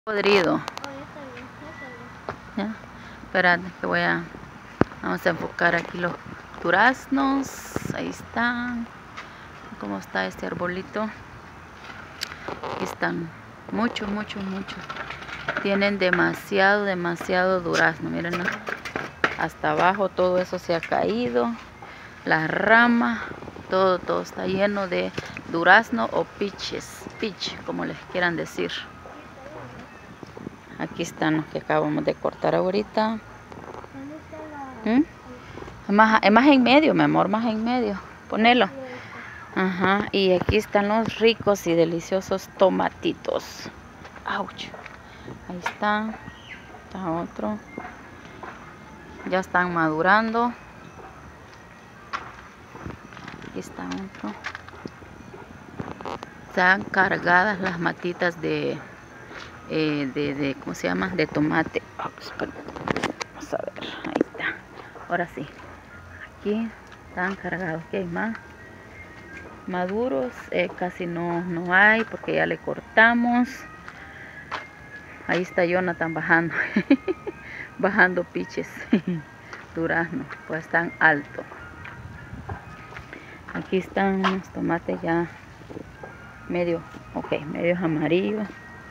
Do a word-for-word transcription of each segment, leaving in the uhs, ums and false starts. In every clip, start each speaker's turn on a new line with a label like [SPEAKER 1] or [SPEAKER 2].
[SPEAKER 1] Podrido. ¿Ya? Espérate que voy a... Vamos a enfocar aquí los duraznos. Ahí están. ¿Cómo está este arbolito? Aquí están. Muchos, muchos, muchos. Tienen demasiado, demasiado durazno. Miren, ¿no? Hasta abajo todo eso se ha caído. Las ramas, todo, todo está lleno de durazno o piches. Peach, como les quieran decir. Aquí están los que acabamos de cortar ahorita. ¿Mm? Es más, es más en medio, mi amor, más en medio. Ponelo. Ajá, y aquí están los ricos y deliciosos tomatitos. Ouch. Ahí está. Está otro. Ya están madurando. Aquí está otro. Están cargadas las matitas de, eh, de, de, ¿cómo se llama? De tomate. Vamos a ver, ahí está. Ahora sí. Aquí están cargados. Aquí hay más. Maduros eh, casi no, no hay porque ya le cortamos. Ahí está Jonathan bajando. Bajando piches. Durazno. Pues están altos. Aquí están los tomates ya medio, ok, medios amarillos.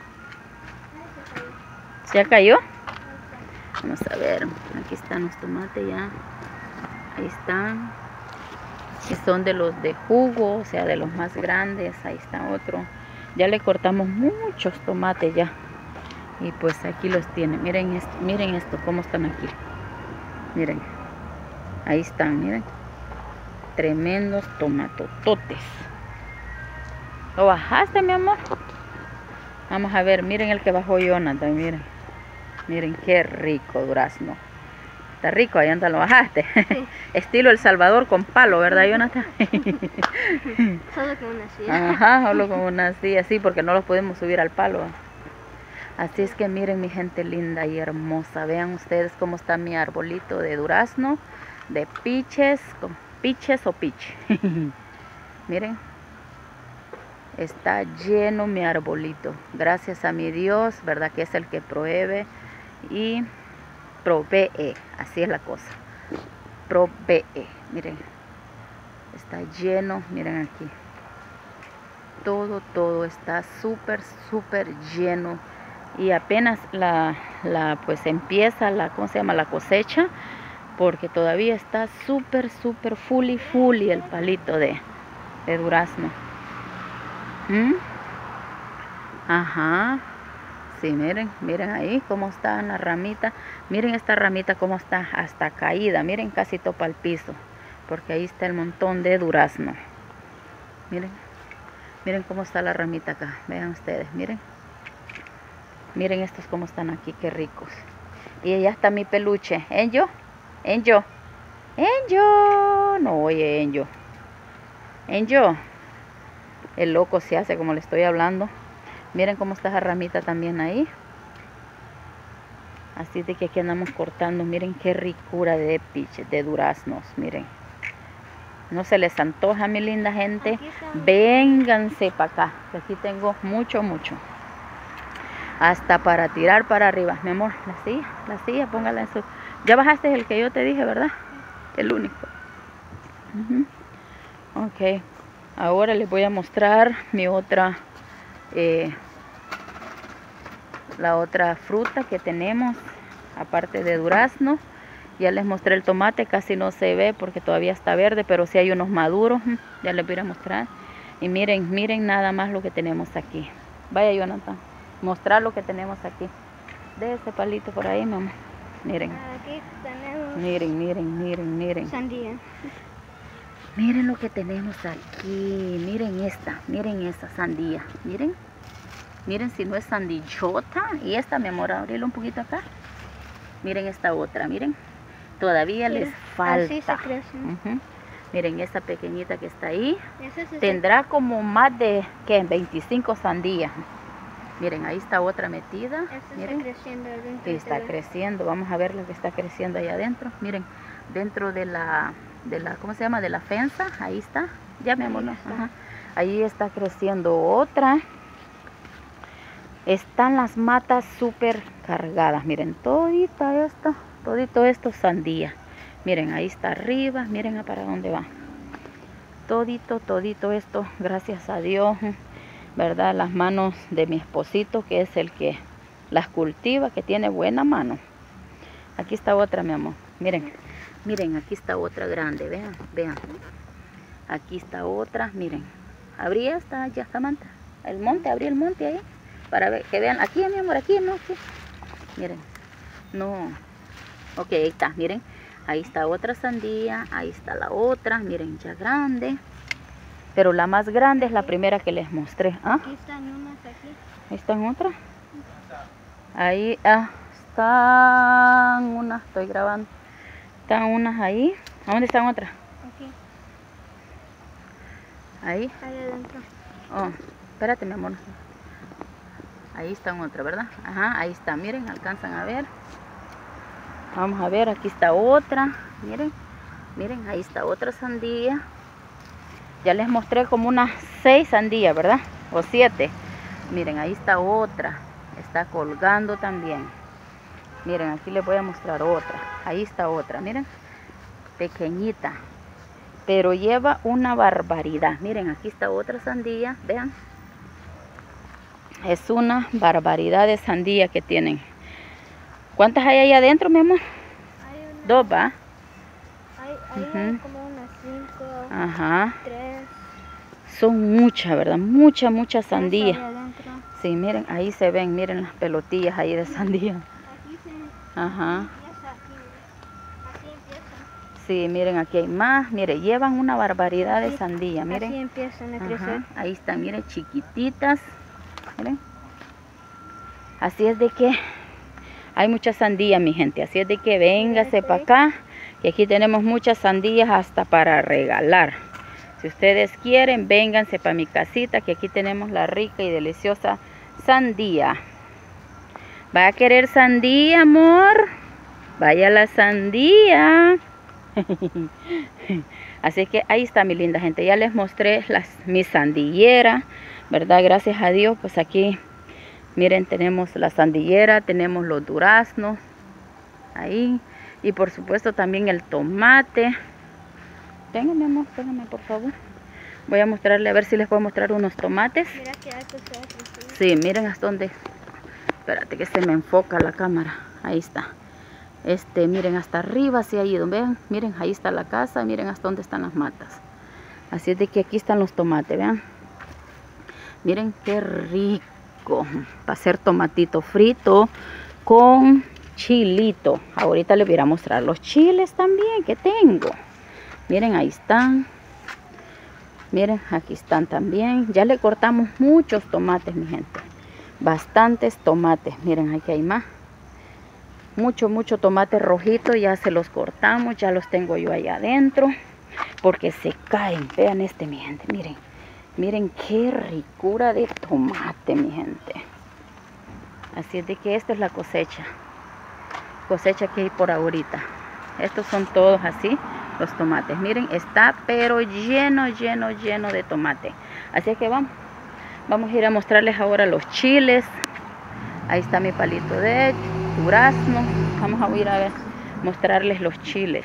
[SPEAKER 1] ¿Ya cayó? Vamos a ver. Aquí están los tomates ya. Ahí están. Que son de los de jugo, o sea, de los más grandes. Ahí está otro. Ya le cortamos muchos tomates ya. Y pues aquí los tiene. Miren esto, miren esto, cómo están aquí. Miren. Ahí están, miren. Tremendos tomatototes. ¿Lo bajaste, mi amor? Vamos a ver, miren el que bajó Jonathan, miren. Miren qué rico durazno. Está rico, ahí anda, lo bajaste. Sí. Estilo El Salvador con palo, ¿verdad, Jonathan?
[SPEAKER 2] Solo con una silla.
[SPEAKER 1] Ajá, solo con una silla, sí, porque no los podemos subir al palo. Así es que miren mi gente linda y hermosa. Vean ustedes cómo está mi arbolito de durazno, de piches, con piches o pich. Miren. Está lleno mi arbolito. Gracias a mi Dios, ¿verdad? Que es el que provee y provee. Así es la cosa. Provee. Miren. Está lleno. Miren aquí. Todo, todo está súper, súper lleno. Y apenas la, la, pues empieza la, ¿cómo se llama? La cosecha. Porque todavía está súper, súper fully, fully el palito de, de durazno. ¿Mm? Ajá. Sí, miren, miren ahí cómo está la ramita. Miren esta ramita cómo está hasta caída. Miren, casi topa el piso. Porque ahí está el montón de durazno. Miren. Miren cómo está la ramita acá. Vean ustedes, miren. Miren estos cómo están aquí, qué ricos. Y allá está mi peluche. ¿Enyo? ¿Enyo? ¿Enyo? No, oye, Enyo. ¿Enyo? El loco se hace como le estoy hablando. Miren cómo está esa ramita también ahí. Así de que aquí andamos cortando. Miren qué ricura de piches, de duraznos. Miren. No se les antoja, mi linda gente. Vénganse para acá. Que aquí tengo mucho, mucho. Hasta para tirar para arriba. Mi amor, la silla, la silla, póngala en su... Ya bajaste el que yo te dije, ¿verdad? El único. Uh-huh. Ok. Ahora les voy a mostrar mi otra, eh, la otra fruta que tenemos, aparte de durazno. Ya les mostré el tomate, casi no se ve porque todavía está verde, pero sí hay unos maduros. Ya les voy a mostrar. Y miren, miren nada más lo que tenemos aquí. Vaya, Jonathan, mostrar lo que tenemos aquí. De ese palito por ahí, mamá. Miren.
[SPEAKER 2] Aquí tenemos.
[SPEAKER 1] Miren, miren, miren, miren.
[SPEAKER 2] Sandía.
[SPEAKER 1] Miren lo que tenemos aquí. Miren esta. Miren esta sandía. Miren. Miren si no es sandillota. Y esta, mi amor, abrirlo un poquito acá. Miren esta otra. Miren. Todavía sí, les falta.
[SPEAKER 2] Así se crece.
[SPEAKER 1] Uh-huh. Miren esta pequeñita que está ahí.
[SPEAKER 2] Ese es
[SPEAKER 1] Tendrá como más de, ¿qué? veinticinco sandías. Miren, ahí está otra metida.
[SPEAKER 2] Este
[SPEAKER 1] miren.
[SPEAKER 2] Está creciendo.
[SPEAKER 1] Que está creciendo. Vamos a ver lo que está creciendo allá adentro. Miren. Dentro de la... de la, ¿cómo se llama? De la fensa, ahí está, ya mi amor, no, ajá. Ahí está creciendo otra, Están las matas súper cargadas. Miren, todita esta, todito esto sandía. Miren, ahí está arriba. Miren para dónde va. Todito, todito esto, gracias a Dios, ¿verdad? Las manos de mi esposito, que es el que las cultiva, que tiene buena mano. Aquí está otra, mi amor. Miren, miren, aquí está otra grande. Vean, vean. Aquí está otra, miren. Abrí esta yacamanta. El monte, abrí el monte ahí. Para ver, que vean. Aquí, mi amor, aquí, no, aquí. Miren. No. Ok, ahí está, miren. Ahí está otra sandía. Ahí está la otra. Miren, ya grande. Pero la más grande es la primera que les mostré. ¿Ah?
[SPEAKER 2] Aquí están unas aquí.
[SPEAKER 1] ¿Ahí están otras? Ahí ah, están unas, estoy grabando. Están unas ahí. ¿A dónde están otras?
[SPEAKER 2] Aquí.
[SPEAKER 1] Ahí.
[SPEAKER 2] Ahí adentro.
[SPEAKER 1] Oh, espérate, mi amor. Ahí están otras, ¿verdad? Ajá, ahí está. Miren, alcanzan a ver. Vamos a ver, aquí está otra. Miren, miren, ahí está otra sandía. Ya les mostré como unas seis sandías, ¿verdad? O siete. Miren, ahí está otra. Está colgando también. Miren, aquí les voy a mostrar otra. Ahí está otra, miren. Pequeñita. Pero lleva una barbaridad. Miren, aquí está otra sandía. Vean. Es una barbaridad de sandía que tienen. ¿Cuántas hay ahí adentro, mi amor?
[SPEAKER 2] Hay una,
[SPEAKER 1] Dos, ¿va?
[SPEAKER 2] Hay, hay
[SPEAKER 1] Ujú.
[SPEAKER 2] como unas cinco,
[SPEAKER 1] Ajá.
[SPEAKER 2] tres.
[SPEAKER 1] Son muchas, ¿verdad? Mucha, mucha sandía.
[SPEAKER 2] tres ahí adentro.
[SPEAKER 1] Sí, miren, ahí se ven, miren las pelotillas ahí de sandía.
[SPEAKER 2] Aquí se
[SPEAKER 1] Ajá.
[SPEAKER 2] empieza aquí. Así empieza.
[SPEAKER 1] Sí, miren, aquí hay más. Miren, llevan una barbaridad de
[SPEAKER 2] Así-
[SPEAKER 1] sandía,
[SPEAKER 2] Así
[SPEAKER 1] miren.
[SPEAKER 2] empiezan a crecer.
[SPEAKER 1] Ajá, ahí están, miren, chiquititas. Miren. Así es de que hay mucha sandía, mi gente. Así es de que véngase para acá. Y aquí tenemos muchas sandías hasta para regalar. Si ustedes quieren, vénganse para mi casita, que aquí tenemos la rica y deliciosa sandía. ¿Va a querer sandía, amor? Vaya la sandía. Así que ahí está, mi linda gente. Ya les mostré las, mi sandillera, ¿verdad? Gracias a Dios, pues aquí, miren, tenemos la sandillera, tenemos los duraznos, ahí. Y por supuesto también el tomate. Téngame, amor, téngame, por favor. Voy a mostrarle, a ver si les puedo mostrar unos tomates.
[SPEAKER 2] Mira que hay pues otros.
[SPEAKER 1] Sí, miren hasta dónde. Espérate que se me enfoca la cámara. Ahí está. Este, miren hasta arriba, sí, ahí donde vean. Miren, ahí está la casa, miren hasta dónde están las matas. Así es de que aquí están los tomates, vean. Miren qué rico. Para hacer tomatito frito con chilito. Ahorita les voy a mostrar los chiles también que tengo. Miren, ahí están. Miren, aquí están también. Ya le cortamos muchos tomates, mi gente. Bastantes tomates. Miren, aquí hay más. Mucho, mucho tomate rojito. Ya se los cortamos. Ya los tengo yo allá adentro. Porque se caen. Vean este, mi gente. Miren. Miren qué ricura de tomate, mi gente. Así es de que esta es la cosecha. Cosecha que hay por ahorita. Estos son todos así. Los tomates, miren, está pero lleno, lleno, lleno de tomate. Así que vamos, vamos a ir a mostrarles ahora los chiles. Ahí está mi palito de durazno. Vamos a ir a ver, mostrarles los chiles.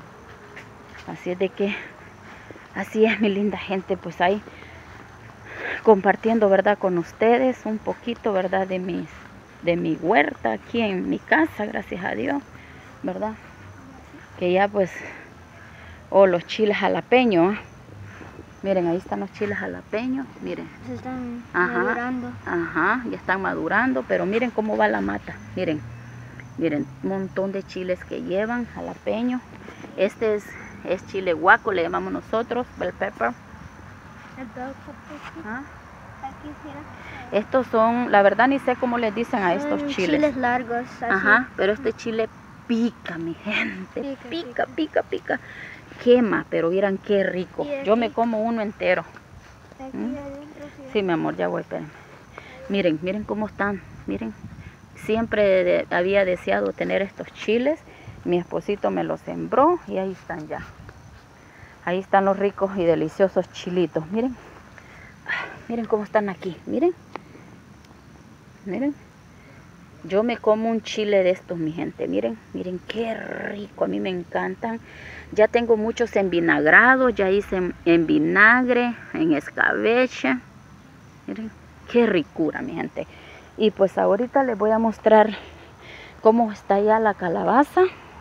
[SPEAKER 1] Así es de que, así es, mi linda gente, pues ahí compartiendo, ¿verdad? Con ustedes un poquito, ¿verdad? De mis, de mi huerta aquí en mi casa, gracias a Dios, ¿verdad? Que ya pues... O oh, los chiles jalapeños. Miren, ahí están los chiles jalapeños. Miren.
[SPEAKER 2] Se están
[SPEAKER 1] Ajá,
[SPEAKER 2] madurando.
[SPEAKER 1] Ajá, ya están madurando. Pero miren cómo va la mata. Miren. Miren, un montón de chiles que llevan jalapeños. Este es, es chile guaco, le llamamos nosotros. Bell pepper.
[SPEAKER 2] El bell pepper.
[SPEAKER 1] ¿Ah?
[SPEAKER 2] Aquí, mira.
[SPEAKER 1] Estos son, la verdad ni sé cómo les dicen a estos
[SPEAKER 2] Son
[SPEAKER 1] chiles.
[SPEAKER 2] chiles largos. Así.
[SPEAKER 1] Ajá, pero este chile pica, mi gente.
[SPEAKER 2] Pica,
[SPEAKER 1] Pica, pica, pica. pica. Quema, pero vieran qué rico. Yo me como uno entero.
[SPEAKER 2] Aquí
[SPEAKER 1] ¿Mm?
[SPEAKER 2] adentro, sí.
[SPEAKER 1] Sí, mi amor, ya voy, espérenme. Miren, miren cómo están. Miren, siempre de, había deseado tener estos chiles. Mi esposito me los sembró y ahí están ya. Ahí están los ricos y deliciosos chilitos. Miren, miren cómo están aquí. Miren. Miren. Yo me como un chile de estos, mi gente. Miren, miren qué rico. A mí me encantan. Ya tengo muchos en vinagrado. Ya hice en, en vinagre, en escabeche. Miren, qué ricura, mi gente. Y pues ahorita les voy a mostrar cómo está ya la calabaza.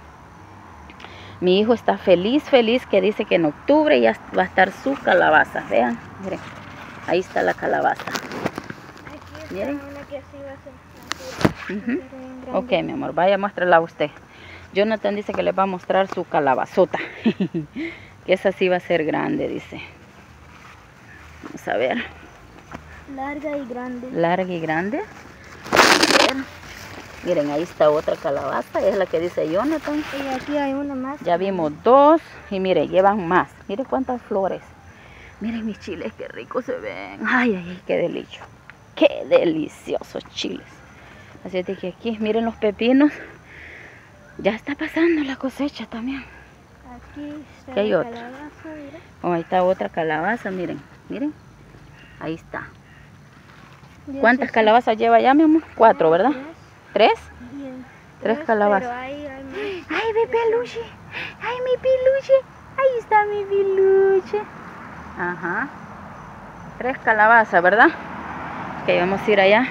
[SPEAKER 1] Mi hijo está feliz, feliz, que dice que en octubre ya va a estar su calabaza. Vean, miren, ahí está la calabaza.
[SPEAKER 2] Aquí está
[SPEAKER 1] Miren.
[SPEAKER 2] una que así va a ser.
[SPEAKER 1] Uh-huh. Ok, mi amor, vaya a mostrarla a usted. Jonathan dice que les va a mostrar su calabazota. Que esa sí va a ser grande, dice. Vamos a ver.
[SPEAKER 2] Larga y grande.
[SPEAKER 1] Larga y grande. A ver. Miren, ahí está otra calabaza. Es la que dice Jonathan.
[SPEAKER 2] Y aquí hay una más.
[SPEAKER 1] Ya vimos dos. Y miren, llevan más. Miren cuántas flores. Miren mis chiles, qué ricos se ven. Ay, ay, ay, qué delicio. Qué deliciosos chiles. Así es de que aquí, miren los pepinos. Ya está pasando la cosecha también.
[SPEAKER 2] Aquí está
[SPEAKER 1] Aquí hay
[SPEAKER 2] la
[SPEAKER 1] otra.
[SPEAKER 2] calabaza, mira.
[SPEAKER 1] Oh, ahí está otra calabaza, miren. Miren. Ahí está.
[SPEAKER 2] Ya
[SPEAKER 1] ¿Cuántas
[SPEAKER 2] se-
[SPEAKER 1] calabazas lleva ya, mi amor? Cuatro, ¿verdad?
[SPEAKER 2] Tres.
[SPEAKER 1] ¿Tres?
[SPEAKER 2] Bien.
[SPEAKER 1] Tres calabazas.
[SPEAKER 2] Pero ahí hay más.
[SPEAKER 1] ¡Ay, mi peluche! ¡Ay, mi peluche! Ahí está mi peluche. Ajá. Tres calabazas, ¿verdad? Ok, vamos a ir allá.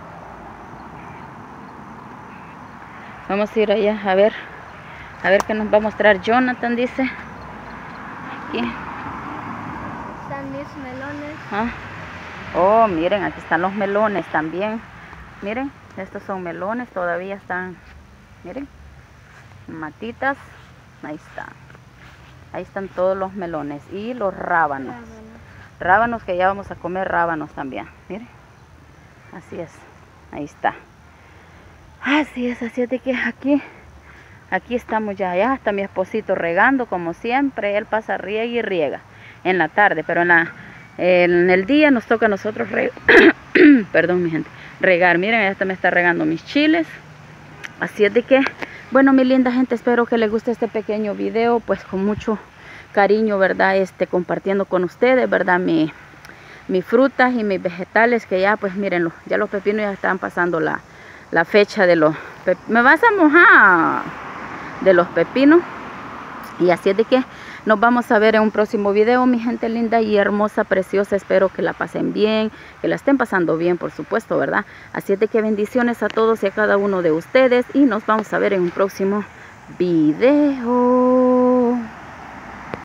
[SPEAKER 1] Vamos a ir allá a ver. A ver qué nos va a mostrar Jonathan, dice. Aquí.
[SPEAKER 2] Están mis melones.
[SPEAKER 1] Ah. Oh, miren, aquí están los melones también. Miren, estos son melones, todavía están, miren, matitas. Ahí está. Ahí están todos los melones y los rábanos.
[SPEAKER 2] Rábanos.
[SPEAKER 1] Rábanos que ya vamos a comer rábanos también. Miren. Así es. Ahí está. Así es, así es de que aquí, aquí estamos ya. Ya está mi esposito regando como siempre. Él pasa, riega y riega en la tarde, pero en, la, en el día nos toca a nosotros regar. Perdón, mi gente. Regar. Miren, esta me está regando mis chiles. Así es de que, bueno, mi linda gente, espero que les guste este pequeño video, pues con mucho cariño, ¿verdad? Este, compartiendo con ustedes, ¿verdad? Mi, mis frutas y mis vegetales, que ya, pues mírenlo, ya los pepinos ya están pasando la, la fecha de los pepinos. Me vas a mojar de los pepinos. Y así es de que nos vamos a ver en un próximo video, mi gente linda y hermosa, preciosa. Espero que la pasen bien, que la estén pasando bien, por supuesto, ¿verdad? Así es de que bendiciones a todos y a cada uno de ustedes. Y nos vamos a ver en un próximo video.